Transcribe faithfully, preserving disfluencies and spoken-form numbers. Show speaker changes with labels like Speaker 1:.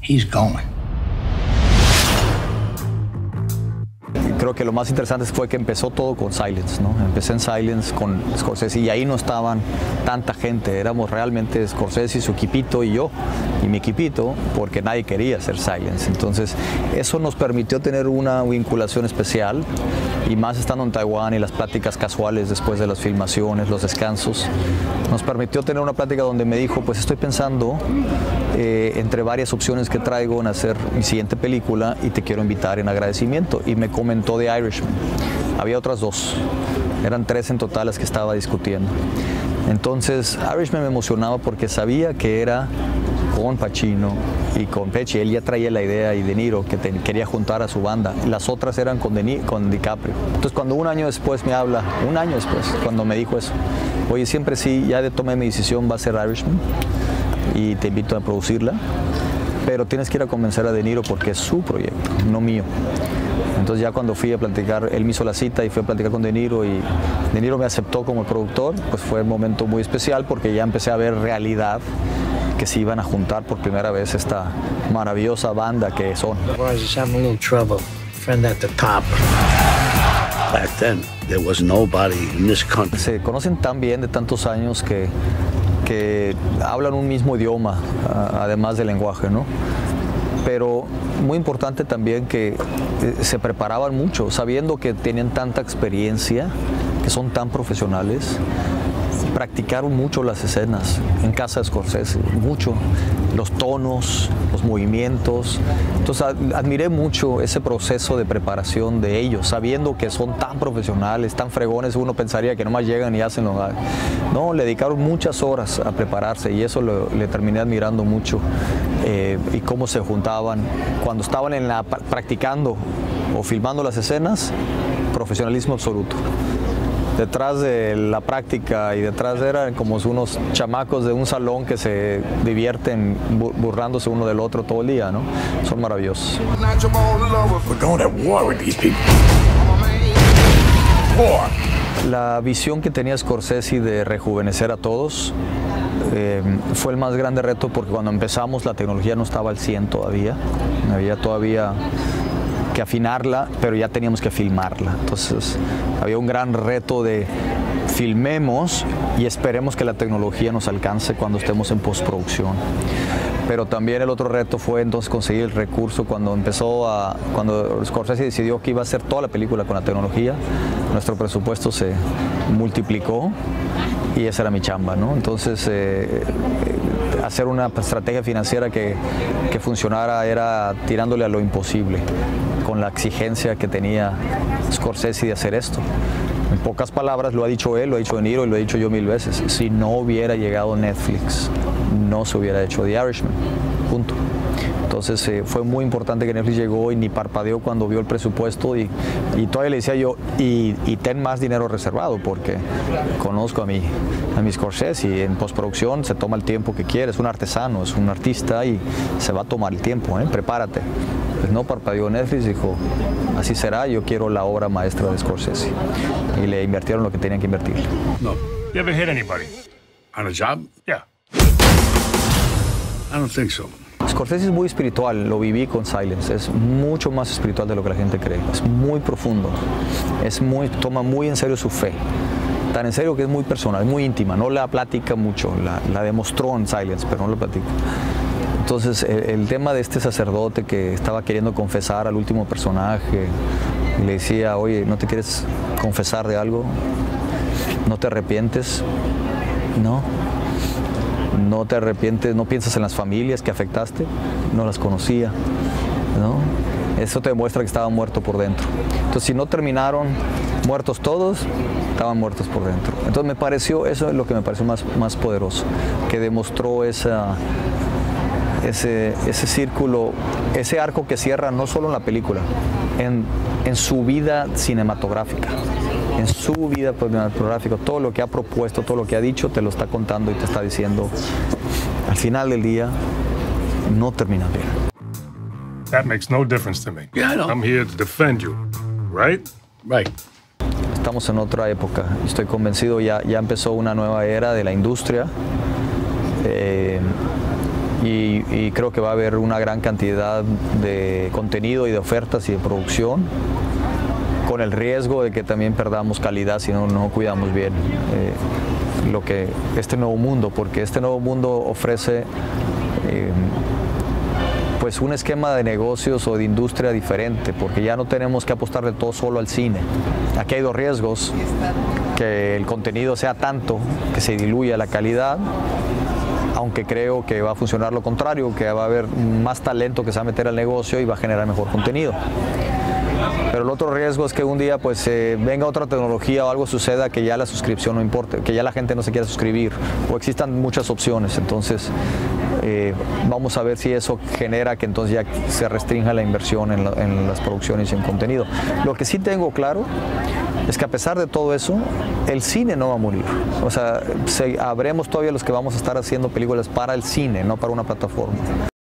Speaker 1: he's going.
Speaker 2: Creo que lo más interesante fue que empezó todo con Silence, ¿no? Empecé en Silence con Scorsese y ahí no estaban tanta gente, éramos realmente Scorsese, su equipito y yo, y mi equipito, porque nadie quería hacer Silence. Entonces, eso nos permitió tener una vinculación especial, y más estando en Taiwán y las pláticas casuales después de las filmaciones, los descansos, nos permitió tener una plática donde me dijo, pues estoy pensando eh, entre varias opciones que traigo en hacer mi siguiente película y te quiero invitar en agradecimiento. Y me comentó de Irishman. Había otras dos, eran tres en total las que estaba discutiendo. Entonces, Irishman me emocionaba porque sabía que era con Pacino y con Pesci. Él ya traía la idea, y De Niro, que te, quería juntar a su banda. Las otras eran con, de, con DiCaprio. Entonces, cuando un año después me habla, un año después, cuando me dijo eso, oye, siempre sí, ya tomé mi decisión, va a ser Irishman y te invito a producirla, pero tienes que ir a convencer a De Niro porque es su proyecto, no mío. Entonces ya cuando fui a platicar, él me hizo la cita y fui a platicar con De Niro, y De Niro me aceptó como productor, pues fue un momento muy especial porque ya empecé a ver realidad, que se iban a juntar por primera vez esta maravillosa banda que son.
Speaker 1: Back then, there was nobody in this country.
Speaker 2: Se conocen tan bien de tantos años que, que hablan un mismo idioma, además del lenguaje, ¿no? Pero muy importante también que se preparaban mucho, sabiendo que tenían tanta experiencia, que son tan profesionales. Practicaron mucho las escenas en casa de Scorsese, mucho, los tonos, los movimientos. Entonces admiré mucho ese proceso de preparación de ellos, sabiendo que son tan profesionales, tan fregones. Uno pensaría que nomás llegan y hacen lo... No, le dedicaron muchas horas a prepararse, y eso lo, le terminé admirando mucho. Eh, y cómo se juntaban cuando estaban en la, practicando o filmando las escenas, profesionalismo absoluto. Detrás de la práctica y detrás eran como unos chamacos de un salón que se divierten burlándose uno del otro todo el día, ¿no? Son maravillosos. La visión que tenía Scorsese de rejuvenecer a todos eh, fue el más grande reto, porque cuando empezamos la tecnología no estaba al cien todavía, había todavía que afinarla, pero ya teníamos que filmarla. Entonces había un gran reto de filmemos y esperemos que la tecnología nos alcance cuando estemos en postproducción. Pero también el otro reto fue entonces conseguir el recurso. Cuando empezó a, cuando Scorsese decidió que iba a hacer toda la película con la tecnología, nuestro presupuesto se multiplicó y esa era mi chamba, ¿no? Entonces eh, hacer una estrategia financiera que, que funcionara era tirándole a lo imposible, con la exigencia que tenía Scorsese de hacer esto. En pocas palabras, lo ha dicho él, lo ha dicho De Niro y lo he dicho yo mil veces: si no hubiera llegado Netflix, no se hubiera hecho The Irishman, punto. Entonces eh, fue muy importante que Netflix llegó y ni parpadeó cuando vio el presupuesto, y, y todavía le decía yo, y, y ten más dinero reservado, porque conozco a mi, a mi Scorsese, y en postproducción se toma el tiempo que quiere, es un artesano, es un artista y se va a tomar el tiempo, ¿eh? Prepárate. Pues no parpadeó Netflix, dijo, así será, yo quiero la obra maestra de Scorsese, y le invirtieron lo que tenían que invertir.
Speaker 3: No. You ever hit anybody?
Speaker 1: On a job?
Speaker 3: Yeah.
Speaker 1: I don't think so.
Speaker 2: Scorsese es muy espiritual, lo viví con Silence, es mucho más espiritual de lo que la gente cree, es muy profundo, es muy, toma muy en serio su fe, tan en serio que es muy personal, es muy íntima, no la platica mucho, la, la demostró en Silence, pero no la platica. Entonces el, el tema de este sacerdote que estaba queriendo confesar al último personaje, y le decía, oye, ¿no te quieres confesar de algo? ¿No te arrepientes? No. ¿No te arrepientes? ¿No piensas en las familias que afectaste? No las conocía, ¿no? Eso te demuestra que estaba muerto por dentro. Entonces, si no terminaron muertos todos, estaban muertos por dentro. Entonces, me pareció, eso es lo que me pareció más, más poderoso, que demostró esa, ese, ese círculo, ese arco que cierra no solo en la película, en, en su vida cinematográfica. En su vida cinematográfica, todo lo que ha propuesto, todo lo que ha dicho, te lo está contando y te está diciendo, al final del día, no termina bien.
Speaker 3: That makes no difference to me.
Speaker 1: Yeah, I know.
Speaker 3: I'm here to defend you, right?
Speaker 1: Right.
Speaker 2: Estamos en otra época, estoy convencido, ya, ya empezó una nueva era de la industria, eh, y, y creo que va a haber una gran cantidad de contenido y de ofertas y de producción, con el riesgo de que también perdamos calidad si no, no cuidamos bien eh, lo que este nuevo mundo, porque este nuevo mundo ofrece eh, pues un esquema de negocios o de industria diferente, porque ya no tenemos que apostarle todo solo al cine. Aquí hay dos riesgos: que el contenido sea tanto que se diluya la calidad, aunque creo que va a funcionar lo contrario, que va a haber más talento que se va a meter al negocio y va a generar mejor contenido. Pero el otro riesgo es que un día pues eh, venga otra tecnología o algo suceda que ya la suscripción no importe, que ya la gente no se quiera suscribir o existan muchas opciones. Entonces eh, vamos a ver si eso genera que entonces ya se restrinja la inversión en, la, en las producciones y en contenido. Lo que sí tengo claro es que a pesar de todo eso, el cine no va a morir. O sea, se, habremos todavía los que vamos a estar haciendo películas para el cine, no para una plataforma.